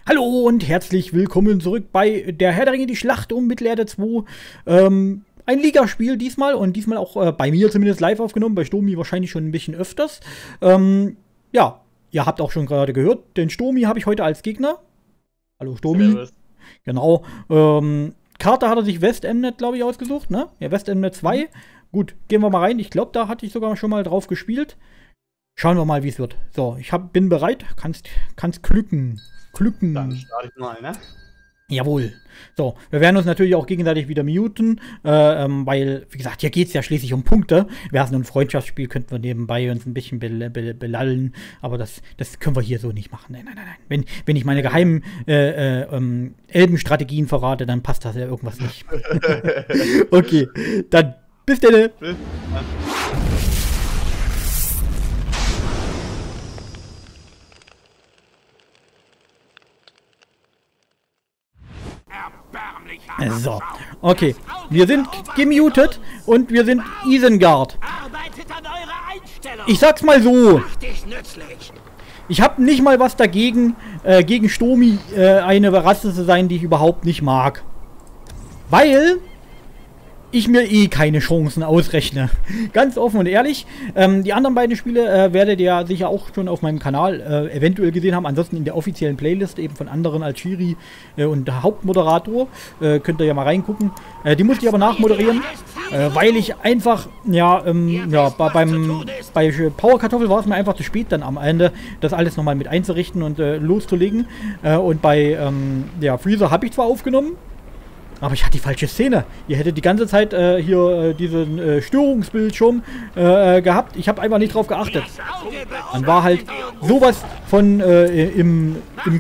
Hallo und herzlich willkommen zurück bei der Herr der Ringe, die Schlacht um Mittelerde 2. Ein Ligaspiel diesmal und diesmal auch bei mir zumindest live aufgenommen, bei Stomi wahrscheinlich schon ein bisschen öfters. Ja, ihr habt auch schon gerade gehört, den Stomi habe ich heute als Gegner. Hallo Stomi. Servus. Genau. Karte hat er sich Westemnet, glaube ich, ausgesucht, ne? Ja, Westemnet 2. Gut, gehen wir mal rein. Ich glaube, da hatte ich sogar schon mal drauf gespielt. Schauen wir mal, wie es wird. So, bin bereit. Kannst glücken. Dann starte ich mal, ne? Jawohl. So, wir werden uns natürlich auch gegenseitig wieder muten, weil, wie gesagt, hier geht es ja schließlich um Punkte. Wäre es nur ein Freundschaftsspiel, könnten wir nebenbei uns ein bisschen belallen, aber das können wir hier so nicht machen. Nein. Wenn ich meine geheimen Elbenstrategien verrate, dann passt das ja irgendwas nicht. Okay, dann bis dann. So, okay. Wir sind gemutet und wir sind Isengard. Ich sag's mal so. Ich habe nicht mal was dagegen, gegen Stomi eine Rasse zu sein, die ich überhaupt nicht mag. Weil ich mir keine Chancen ausrechne. Ganz offen und ehrlich. Die anderen beiden Spiele werdet ihr sicher auch schon auf meinem Kanal eventuell gesehen haben. Ansonsten in der offiziellen Playlist eben von anderen als Schiri und Hauptmoderator. Könnt ihr ja mal reingucken. Die musste ich aber nachmoderieren, weil ich einfach, bei Power Kartoffel war es mir einfach zu spät dann am Ende, das alles nochmal mit einzurichten und loszulegen. Und bei Freezer habe ich zwar aufgenommen, aber ich hatte die falsche Szene. Ihr hättet die ganze Zeit hier diesen Störungsbildschirm gehabt. Ich habe einfach nicht drauf geachtet. Dann war halt sowas von im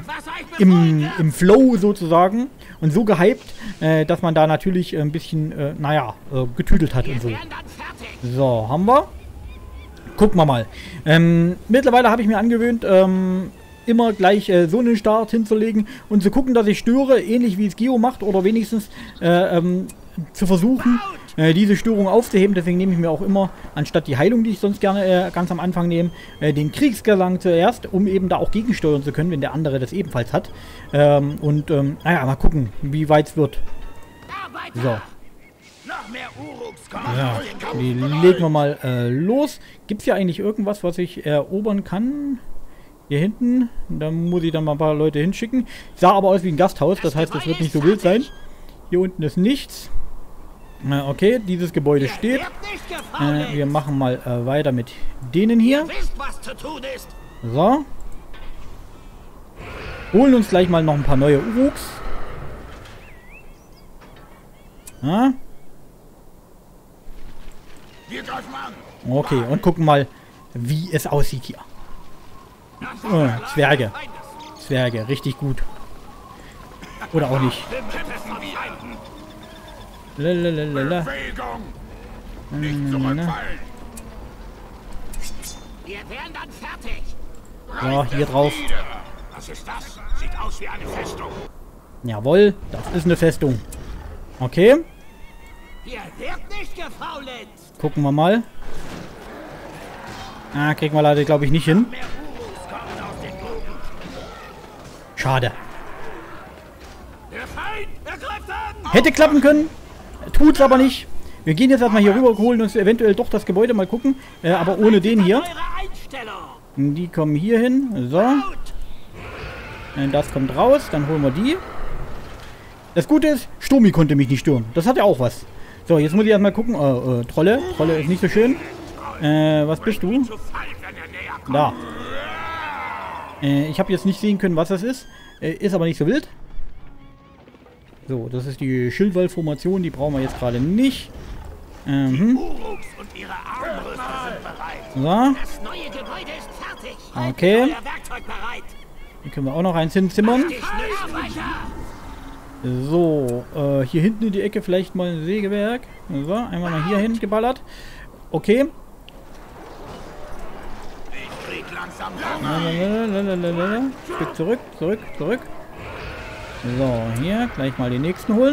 Flow sozusagen und so gehypt, dass man da natürlich ein bisschen, getüdelt hat und so. So, haben wir. Gucken wir mal. Mittlerweile habe ich mir angewöhnt, immer gleich so einen Start hinzulegen und zu gucken, dass ich störe, ähnlich wie es Geo macht, oder wenigstens zu versuchen, diese Störung aufzuheben. Deswegen nehme ich mir auch immer, anstatt die Heilung, die ich sonst gerne ganz am Anfang nehme, den zuerst, um eben da auch gegensteuern zu können, wenn der andere das ebenfalls hat. Mal gucken, wie weit es wird. So. Ja, die legen wir mal los. Gibt es hier eigentlich irgendwas, was ich erobern kann? Hier hinten, da muss ich dann mal ein paar Leute hinschicken. Sah aber aus wie ein Gasthaus, das heißt, es wird nicht so wild sein. Hier unten ist nichts. Okay, dieses Gebäude steht. Wir machen mal weiter mit denen hier. So. Holen uns gleich mal noch ein paar neue Uruks. Ja. Okay, und gucken mal, wie es aussieht hier. Oh, Zwerge, richtig gut. Oder auch nicht. Lalalala. So, hier drauf. Was ist das? Sieht aus wie eine Festung. Jawohl, das ist eine Festung. Okay. Gucken wir mal. Kriegen wir leider, glaube ich, nicht hin. Schade. Hätte klappen können. Tut's aber nicht. Wir gehen jetzt erstmal hier rüber, holen uns eventuell doch das Gebäude, mal gucken. Aber ohne den hier. Die kommen hier hin. So. Das kommt raus. Dann holen wir die. Das Gute ist, Stomi konnte mich nicht stören. Das hat ja auch was. So, jetzt muss ich erstmal gucken. Trolle. Trolle ist nicht so schön. Was bist du? Da. Ich habe jetzt nicht sehen können, was das ist. Ist aber nicht so wild. So, das ist die Schildwall-Formation. Die brauchen wir jetzt gerade nicht. So. Okay. Hier können wir auch noch eins hinzimmern. So, hier hinten in die Ecke vielleicht mal ein Sägewerk. So, einmal mal hier hin geballert. Okay. Stück zurück. So, hier gleich mal den nächsten holen.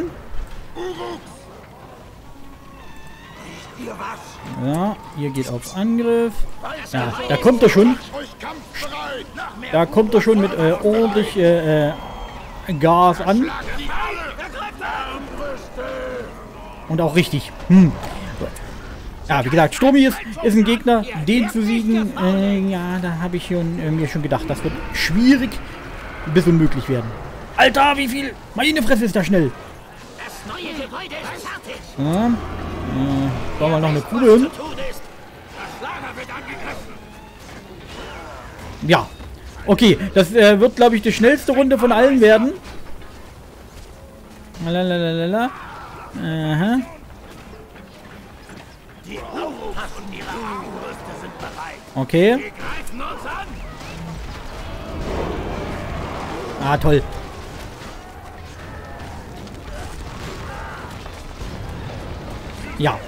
Ja, ihr geht auf Angriff. Ja, da kommt er schon. Da kommt er schon mit ordentlich Gas an. Und auch richtig. Ja, wie gesagt, Sturmi ist ein Gegner, den zu siegen, ja, da habe ich mir schon gedacht, das wird schwierig bis unmöglich werden. Alter, wie viel? Meine Fresse ist da schnell. Das neue Gebäude ist fertig. Ja, da mal noch eine Kugel hin. Das Lager wird angegriffen. Ja, okay, das wird, glaube ich, die schnellste Runde von allen werden. Lalalala. Aha. Die Aufpass und ihre Armbrüste sind bereit. Okay. Wir greifen uns an. Ah, toll. Ja.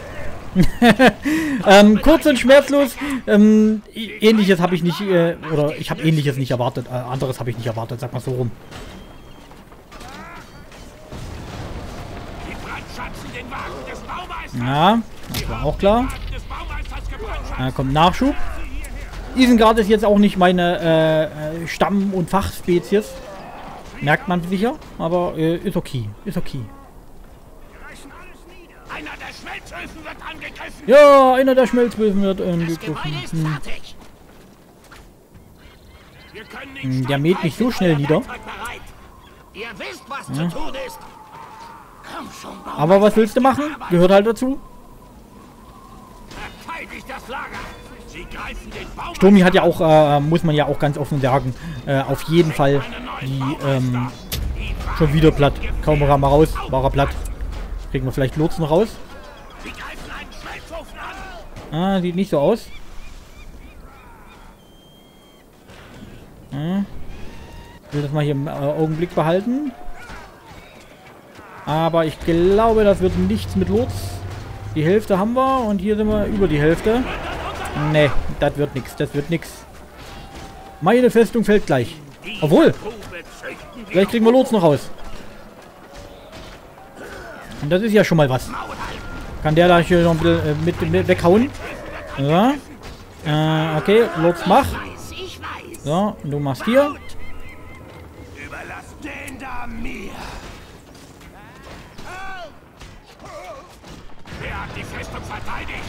Kurz und schmerzlos. Ähnliches habe ich nicht, oder ich habe Ähnliches nicht erwartet. Anderes habe ich nicht erwartet, sag mal so rum. Die brandschatzen den Wagen des Baumeisters. Ja, das war auch klar. Wagen des Baumeisters gebrandschatzt. Da kommt Nachschub. Isengard ist jetzt auch nicht meine Stamm- und Fachspezies. Merkt man sicher, aber ist okay. Ist okay. Einer der Schmelzöfen wird angegriffen. Ja, einer der Schmelzbösen wird Das Gebäude ist fertig. Wir können nicht Der mäht mich so schnell nieder. bereit. Ihr wisst, was zu tun ist. Komm schon, Bauer. Aber was willst du machen? Gehört halt dazu. Verteidigt das Lager. Sie greifen den Baum. Sturmi hat ja auch, muss man ja auch ganz offen sagen, auf jeden Fall die, schon wieder platt. Kaum war er mal raus, war er platt. Kriegen wir vielleicht Lotsen raus. Sie greifen einen Schmelzofen an. Ah, sieht nicht so aus. Ich will das mal hier im Augenblick behalten. Aber ich glaube, das wird nichts mit Lots. Die Hälfte haben wir und hier sind wir über die Hälfte. Ne, das wird nichts, das wird nichts. Meine Festung fällt gleich. Obwohl, vielleicht kriegen wir Lots noch raus. Und das ist ja schon mal was. Kann der da hier noch ein bisschen mit weghauen? Ja. Okay, Lots mach. Ich weiß. So, und du machst hier. Überlasst den da mir. Wer hat die Festung verteidigt?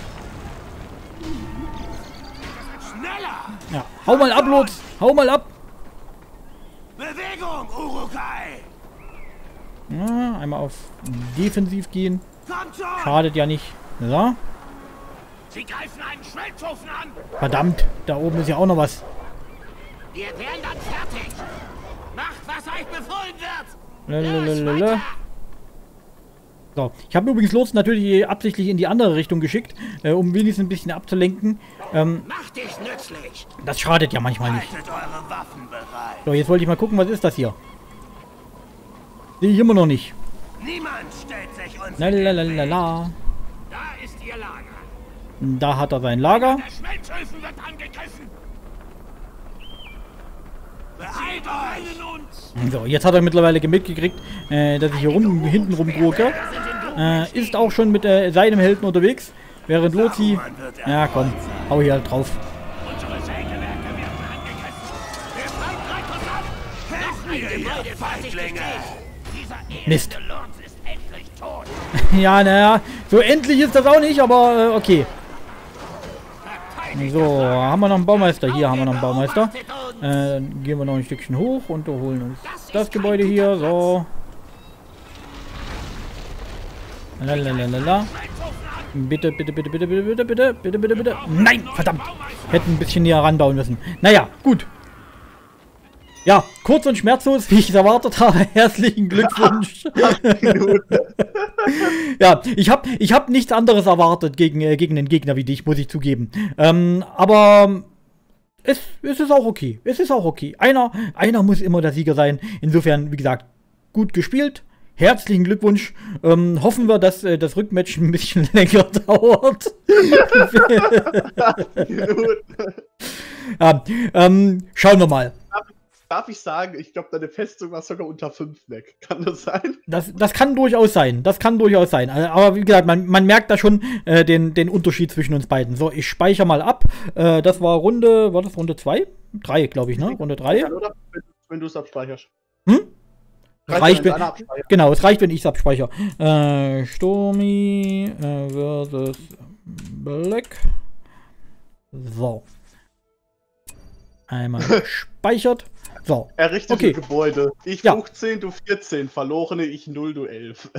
Schneller! Ja, hau mal ab, Lots. Hau mal ab. Bewegung, Urukai! Ja, einmal auf defensiv gehen. Kommt schon! Schadet ja nicht. So. Sie greifen einen Schmelzofen an! Verdammt, da oben ist ja auch noch was. Wir werden dann fertig! Macht, was euch befohlen wird! Lalalala. So, ich habe übrigens Lots natürlich absichtlich in die andere Richtung geschickt, um wenigstens ein bisschen abzulenken. Macht dich nützlich! Das schadet ja manchmal nicht. Haltet eure Waffen bereit! So, jetzt wollte ich mal gucken, was ist das hier? Sehe ich immer noch nicht. Niemand stellt sich uns Lalalala. Da ist ihr Lager! Da hat er sein Lager. Der Schmelzöfen wird angegriffen! Beeilt euch! So, jetzt hat er mittlerweile mitgekriegt, dass ich hier hinten rumgurke. Ist auch schon mit seinem Helden unterwegs. Während Lozi... Ja, komm, hau hier halt drauf. Unsere Sägewerke werden angegriffen! Der Feind greift uns an! Noch ein Gebäude Feiglinge! Dieser Mist. elende Lurz ist endlich tot! Ja, naja, so endlich ist das auch nicht, aber okay. So, haben wir noch einen Baumeister? Hier haben wir noch einen Baumeister. Gehen wir noch ein Stückchen hoch und holen uns das Gebäude hier. So. Lalalala. Bitte, bitte, bitte, bitte, bitte, bitte, bitte, bitte, bitte, bitte. Nein, verdammt. Hätten ein bisschen näher ranbauen müssen. Naja, gut. Ja, kurz und schmerzlos, wie ich es erwartet habe. Herzlichen Glückwunsch. Ja, ich hab nichts anderes erwartet gegen einen Gegner wie dich, muss ich zugeben. Aber es ist auch okay. Es ist auch okay. Einer muss immer der Sieger sein. Insofern, wie gesagt, gut gespielt. Herzlichen Glückwunsch. Hoffen wir, dass das Rückmatch ein bisschen länger dauert. Ja, schauen wir mal. Darf ich sagen, ich glaube, deine Festung war sogar unter 5 weg. Kann das sein? Das kann durchaus sein. Das kann durchaus sein. Aber wie gesagt, man merkt da schon den Unterschied zwischen uns beiden. So, ich speichere mal ab. Das war Runde 2? 3, glaube ich, ne? Runde 3. Oder wenn du es abspeicherst. Hm? Reicht, wenn, genau, es reicht, wenn ich es abspeichere. Stormy versus Black. So. Einmal speichert. So. Errichtete Gebäude. Ich 15, du 14. Verlorene, ich 0, du 11.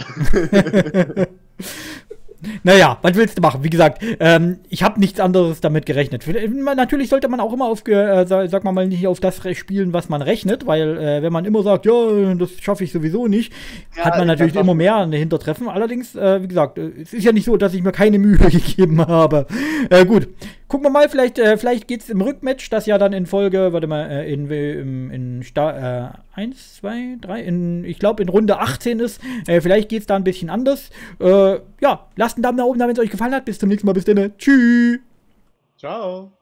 Naja, was willst du machen? Wie gesagt, ich habe nichts anderes damit gerechnet. Natürlich sollte man auch immer auf, sag mal nicht auf das spielen, was man rechnet, weil wenn man immer sagt, ja, das schaffe ich sowieso nicht, hat man natürlich immer mehr an der Hintertreffen. Allerdings, wie gesagt, es ist ja nicht so, dass ich mir keine Mühe gegeben habe. Gut, gucken wir mal, vielleicht geht es im Rückmatch, das ja dann in Folge, warte mal, in 1, 2, 3, ich glaube in Runde 18 ist. Vielleicht geht es da ein bisschen anders. Ja, lasst einen Daumen nach oben da, wenn es euch gefallen hat. Bis zum nächsten Mal. Bis dann. Tschüss. Ciao.